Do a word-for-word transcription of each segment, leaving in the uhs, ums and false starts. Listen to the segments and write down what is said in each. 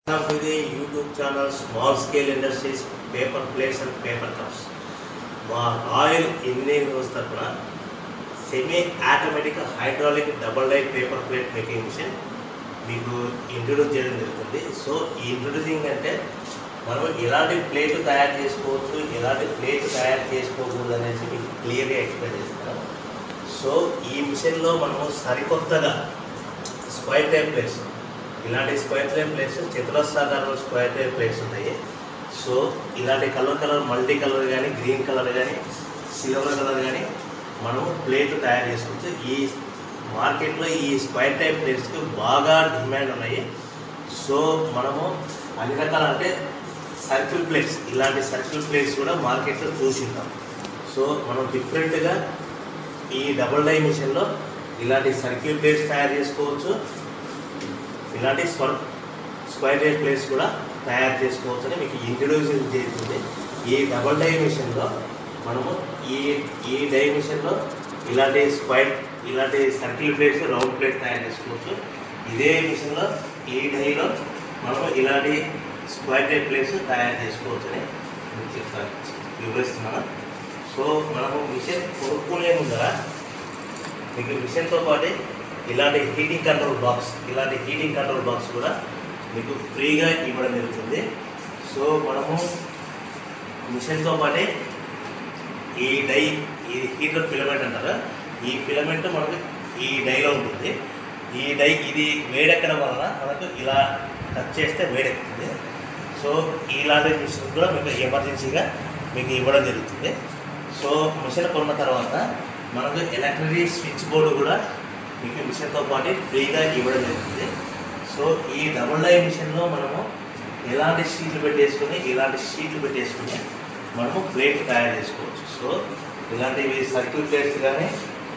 Welcome to the YouTube channel Small Scale Industries Paper Plates and Paper Cups. మా Royal Engineering House తరఫున semi automatic hydraulic double die paper plate making machine మీకు introduce చేయడం జరుగుతుంది. So ఈ introducing అంటే మనం ఎలాంటి plate తయారు చేసుకోవచ్చు, ఎలాంటి ప్లేట్ తయారు చేసుకోకూడదు అనేసి మీకు క్లియర్గా ఎక్స్ప్లెయిన్ చేస్తాను. సో ఈ మిషన్లో మనము సరికొత్తగా స్క్వైర్ టైప్ ప్లేట్స్, ఇలాంటి స్క్వైర్ టైప్ ప్లేట్స్ చతురస్రాకారంలో స్క్వైర్ టైప్ ప్లేట్స్ ఉంటాయి. సో ఇలాంటి కలర్ కలర్ మల్టీ కలర్ కానీ గ్రీన్ కలర్ కానీ సిల్వర్ కలర్ కానీ మనము ప్లేట్లు తయారు చేసుకోవచ్చు. ఈ మార్కెట్లో ఈ స్క్వైర్ టైప్ ప్లేట్స్కి బాగా డిమాండ్ ఉన్నాయి. సో మనము అన్ని రకాల అంటే సర్కిల్ ప్లేట్స్, ఇలాంటి సర్కిల్ ప్లేట్స్ కూడా మార్కెట్లో చూసింటాం. సో మనం డిఫరెంట్గా ఈ డబుల్ డై మిషన్లో ఇలాంటి సర్కిల్ ప్లేట్స్ తయారు చేసుకోవచ్చు, ఇలాంటి స్క్వ స్క్వైర్ టైప్ ప్లేట్స్ కూడా తయారు చేసుకోవచ్చు అని మీకు ఇంట్రొడ్యూస్ చేస్తుంది. ఈ డబుల్ డై మిషన్లో మనము ఈ ఈ డై మిషన్లో ఇలాంటి స్క్వైర్ ఇలాంటి సర్కిల్ ప్లేట్స్ రౌండ్ ప్లేట్స్ తయారు చేసుకోవచ్చు. ఇదే మిషన్లో ఈ డైలో మనము ఇలాంటి స్క్వైర్ టైప్ ప్లేట్స్ తయారు చేసుకోవచ్చు అని మీకు చెప్తాను, వివరిస్తున్నాను. సో మనము మిషన్ కొనుక్కునే ముందర మీకు మిషన్తో పాటు ఇలాంటి హీటింగ్ కంట్రోల్ బాక్స్ ఇలాంటి హీటింగ్ కంట్రోల్ బాక్స్ కూడా మీకు ఫ్రీగా ఇవ్వడం జరుగుతుంది. సో మనము మిషన్తో పాటే ఈ డై ఈ హీటర్ ఫిలమెంట్ అంటారు, ఈ ఫిలమెంట్ మనకు ఈ డైలో ఉంటుంది. ఈ డై ఇది వేడెక్కడం వలన మనకు ఇలా టచ్ చేస్తే వేడెక్కుతుంది. సో ఇలాంటి మిషన్ కూడా మీకు ఎమర్జెన్సీగా మీకు ఇవ్వడం జరుగుతుంది. సో మిషన్ కొన్న తర్వాత మనకు ఎలక్ట్రిక్ స్విచ్ బోర్డు కూడా మీకు మిషన్తో పాటు ఫ్రీగా ఇవ్వడం జరుగుతుంది. సో ఈ డబుల్ డై మిషన్లో మనము ఎలాంటి షీట్లు పెట్టేసుకొని ఇలాంటి షీట్లు పెట్టేసుకొని మనము ప్లేట్ తయారు చేసుకోవచ్చు. సో ఇలాంటివి సర్కిల్ ప్లేట్స్ కానీ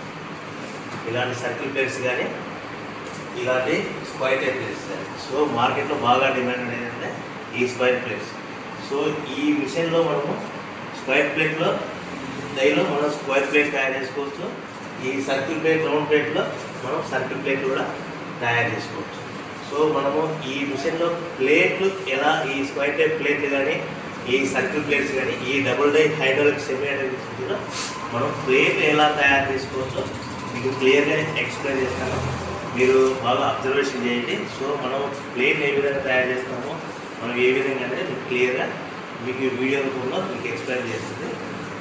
ఇలాంటి సర్కిల్ ప్లేట్స్ కానీ ఇలాంటి స్క్వైర్ టైప్ ప్లేట్స్ కానీ సో మార్కెట్లో బాగా డిమాండ్ ఏంటంటే ఈ స్క్వైర్ ప్లేట్స్. సో ఈ మిషన్లో మనము స్క్వైర్ ప్లేట్లో డైలో మనం స్క్వైర్ ప్లేట్ తయారు చేసుకోవచ్చు. ఈ సర్కిల్ ప్లేట్ రౌండ్ ప్లేట్లో మనం సర్కిల్ ప్లేట్ కూడా తయారు చేసుకోవచ్చు. సో మనము ఈ మిషన్లో ప్లేట్లు ఎలా ఈ స్క్వైర్ టైప్ ప్లేట్లు కానీ ఈ సర్కిల్ ప్లేట్స్ కానీ ఈ double die hydraulic semi hydraulic కూడా మనం ప్లేట్ ఎలా తయారు చేసుకోవచ్చో మీకు క్లియర్గా ఎక్స్ప్లెయిన్ చేస్తాను, మీరు బాగా అబ్జర్వేషన్ చేయండి. సో మనం ప్లేట్ ఏ విధంగా తయారు చేస్తామో మనం ఏ విధంగా అంటే మీకు క్లియర్గా మీకు వీడియో రూపంలో మీకు ఎక్స్ప్లెయిన్ చేస్తుంది.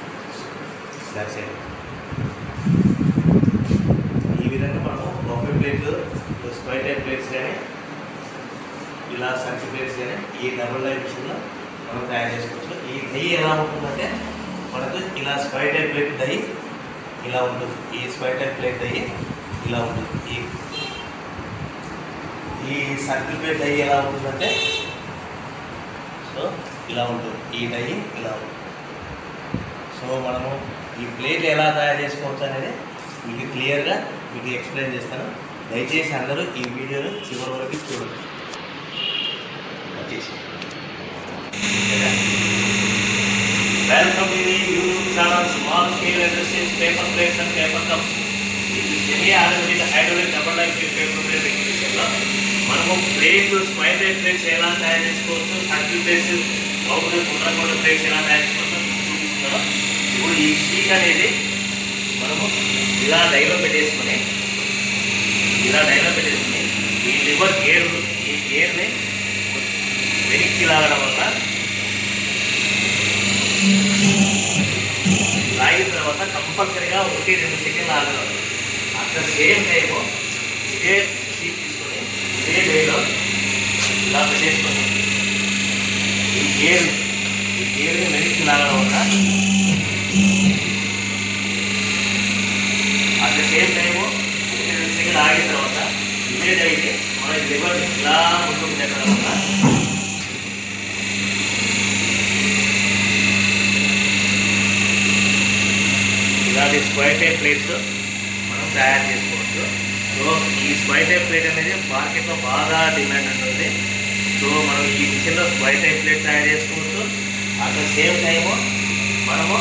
ఈ విధంగా మనము బఫే ప్లేట్లు స్క్వైర్ టైప్ ప్లేట్స్ కానీ ఇలా సర్కిల్ ప్లేట్స్ కానీ ఈ డబుల్ డై మిషన్లో మనం తయారు చేసుకోవచ్చు. ఈ దై ఎలా ఉంటుందంటే మనకు ఇలా స్క్వైర్ టైప్ ప్లేట్ దై ఇలా ఉంటుంది, ఈ స్క్వైర్ టైప్ ప్లేట్ దై ఇలా ఉంటుంది. ఈ ఈ సర్కిల్ ప్లేట్ దై ఎలా ఉంటుందంటే సో ఇలా ఉంటుంది, ఈ దై ఇలా ఉంటుంది. సో మనము ఈ ప్లేట్ ఎలా తయారు చేసుకోవచ్చు అనేది మీకు క్లియర్గా మీకు ఎక్స్ప్లెయిన్ చేస్తాను. దయచేసి అందరూ ఈ వీడియోను చివరి వరకు చూడండి. వచ్చేసి welcome to the YouTube channel small scale industries paper plates and paper cups. ఇది semi automatic hydraulic double die paper plate ఎగ్జిబిషన్లో మనము ప్లేట్లు స్క్వైర్ టైప్ ప్లేట్స్ ఎలా తయారు చేసుకోవచ్చు, సర్కిల్ ప్లేట్స్ లోపల గుండ్రగొండ ప్లేట్స్ ఎలా తయారు చేసుకోవచ్చు చూపిస్తున్నాను. ఇప్పుడు ఈ షీట్ అనేది మనము ఇలా డైలో పెట్టేసుకొని ఇలా డైలో పెట్టేసుకొని ఈ లివర్ గేర్ ఈ గేర్ని వెనక్కి లాగడం వల్ల లాగిన తర్వాత కంపల్సరీగా ఒకటి రెండు సెకండ్లు ఆగడం. అట్ ద సేమ్ టైము ఇదే షీట్ తీసుకొని ఇదే డైలో ఇలా పెట్టేసుకొని ఈ గేర్ ఈ గేర్ని వెనక్కి లాగడం వల్ల అట్ ద సేమ్ టైము ఒకటి రెండు సెకండ్లు ఆగిన తర్వాత ఇమేజ్ అయితే మన లివర్ ఇలా ముందుకు పెట్టడం వల్ల ఇలాంటి స్క్వైర్ టైప్ ప్లేట్స్ మనం తయారు చేసుకోవచ్చు. సో ఈ స్క్వైర్ టైప్ ప్లేట్ అనేది మార్కెట్లో బాగా డిమాండ్ ఉంటుంది. సో మనం ఈ మిషన్లో స్క్వైర్ టైప్ ప్లేట్ తయారు చేసుకోవచ్చు. అట్ ద సేమ్ టైము మనము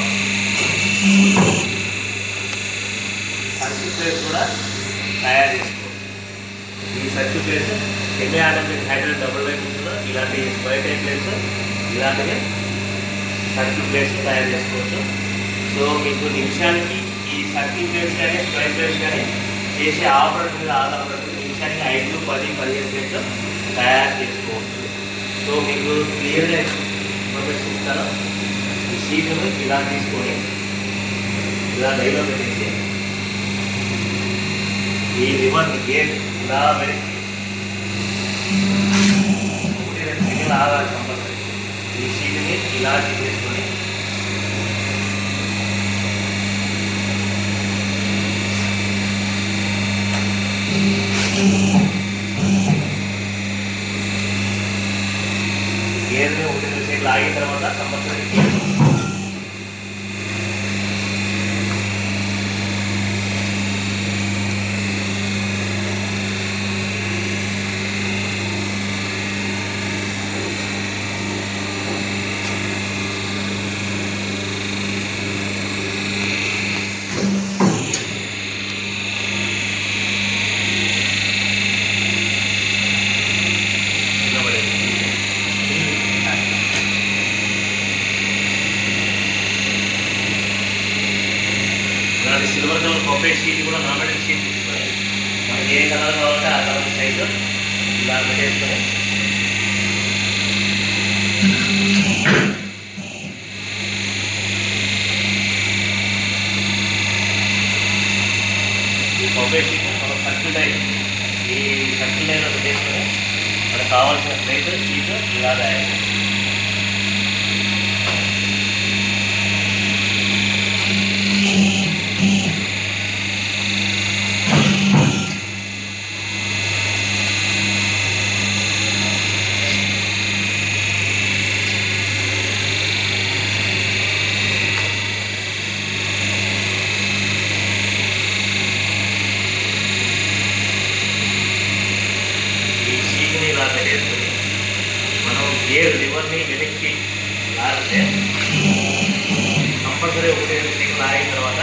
సర్కిల్ ప్లేట్స్ కూడా తయారు చేసుకోవచ్చు. ఈ circle plates semi automatic hydraulic double die మిషన్లో ఇలాంటి స్క్వైర్ టైప్ ప్లేట్స్ ఇలాంటివి సర్కిల్ ప్లేట్స్ తయారు చేసుకోవచ్చు. సో మీకు నిమిషానికి ఈ సర్కిల్ ప్లేట్స్ కానీ స్క్వైర్ ప్లేట్స్ కానీ చేసే ఆపరేటర్ మీద ఆధారపడి నిమిషానికి ఐదు పది పదిహేను ప్లేట్లు తయారు చేసుకోవచ్చు. సో మీకు క్లియర్గా ఇన్ఫర్మేషన్ ఇస్తాను. ఈ షీట్ను ఇలా తీసుకొని ఇలా డైలో పెట్టేసి ఈ రివర్ గేట్ ఇలా వెనక్కి ఒకటి రెండు సెకండ్లు ఆగాలి కంపల్సరీ. ఈ షీట్ని ఇలా తీసేసుకొని గేర్ని ఒకటి రెండు సెకండ్లు ఆగిన తర్వాత కంపల్సరీ సిల్వర్ కలర్ కాపరేట్ షీట్ కూడా నామినేట్ షీట్ తీసుకొని మనకి ఏ కలర్ కావాలంటే ఆ కలర్ సైజు ఇలా పెట్టేసుకొని ఈ కాపరేట్ షీట్ మనం సర్కిల్ లైన్ ఈ సర్కిల్ లైన్లో పెట్టేసుకొని మనకు కావాల్సిన సైజు షీట్ ఇలా తయారు. ఇలా పెట్టేసుకొని మనం గేర్ లివర్ని వెనక్కి లాగితే కంపల్సరీ ఒకటి రెండు సెకండ్లు ఆగిన తర్వాత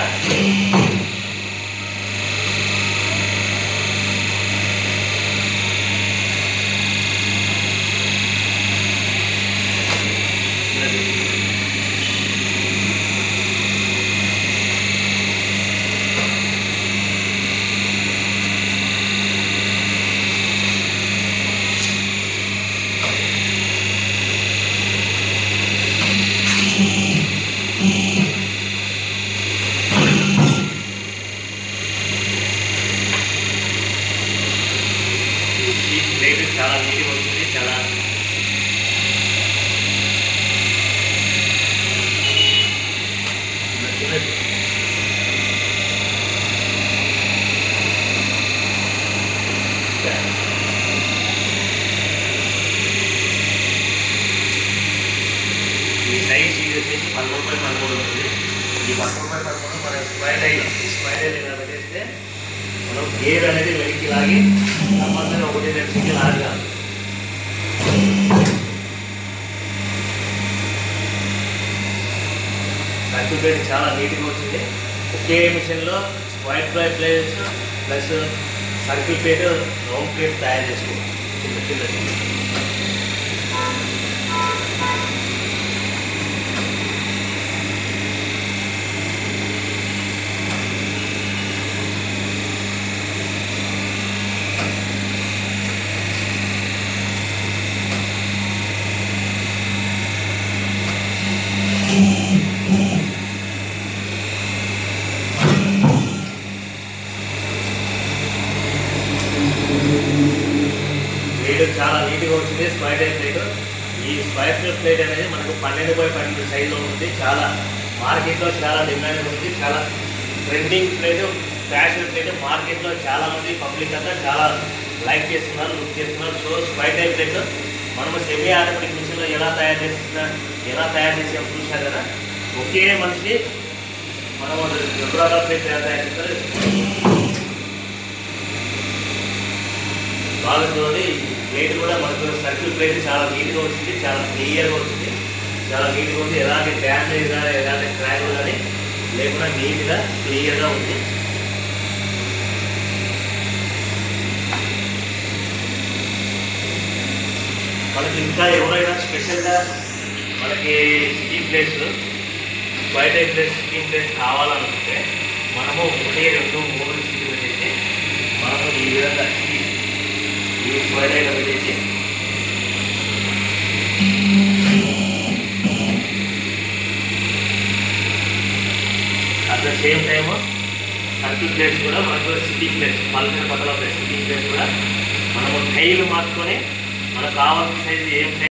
ప్లేట్ చాలా నీట్గా వస్తుంది. చాలా ఈ సైజ్ ఇది వచ్చేసి పదమూడు బై పదమూడు ఉంటుంది. ఈ పదమూడు బై పదమూడు మన స్క్వైర్ ఐల్ ఈ స్క్వైర్ ఐల్ ఇలా పెట్టేస్తే మనం గేర్ అనేది వెనక్కి లాగి కంపల్సరీ ఒకటి రెండు సెకండ్లు ఆగాలి. సర్కిల్ ప్లేట్ చాలా నీట్గా వచ్చింది. ఒకే మిషన్లో వైట్ ఫ్లై plates plus circle plate round plate తయారు చేసుకోవచ్చు. చిన్న చిన్న ప్లేట్ చాలా నీట్గా వచ్చింది. Square type plate. ఈ స్క్వైర్ టైప్ ప్లేట్ అనేది మనకు పన్నెండు బై పన్నెండు సైజులో ఉంటుంది. చాలా మార్కెట్లో చాలా డిమాండ్ ఉంది. చాలా ట్రెండింగ్ ప్లేట్, ఫ్యాషన్ ప్లేట్. మార్కెట్లో చాలా మంది పబ్లిక్ అంతా చాలా లైక్ చేస్తున్నారు, లుక్ చేస్తున్నారు. సో స్క్వైర్ టైప్ ప్లేట్ మనము సెమీ ఆటోమేటిక్ మిషన్లో ఎలా తయారు చేస్తున్నా ఎలా తయారు చేసాము చూసారు కదా. ఒకే మనిషి మనము రెండు రకాల ప్లేట్ ఎలా తయారు చేస్తారు బాగా చూడండి. ప్లేట్ కూడా మనకు సర్కిల్ ప్లేట్ చాలా నీట్గా వచ్చింది, చాలా క్లియర్గా వచ్చింది, చాలా నీట్గా ఉంది. ఎలాంటి డ్యామేజ్ కానీ ఎలాంటి క్రాక్ కానీ లేకుండా నీట్గా క్లియర్గా ఉంది. మనకి ఇంకా ఎవరైనా స్పెషల్గా మనకి సిట్టింగ్ ప్లేస్ బయట ప్లేస్ సిట్టింగ్ ప్లేస్ కావాలనుకుంటే మనము ఒకటి రెండు మూడు సీట్లు పెట్టేసి మనము ఈ విధంగా ఈ స్క్వేర్ లైన్ పెట్టేసి at the same time circle place కూడా మనకు సిట్టింగ్ ప్లేస్ పల్సిన పక్కల ప్లేస్ సిట్టింగ్ ప్లేస్ కూడా మనము టైల్ మార్చుకొని మనకు కావాల్సిన సైజు ఏం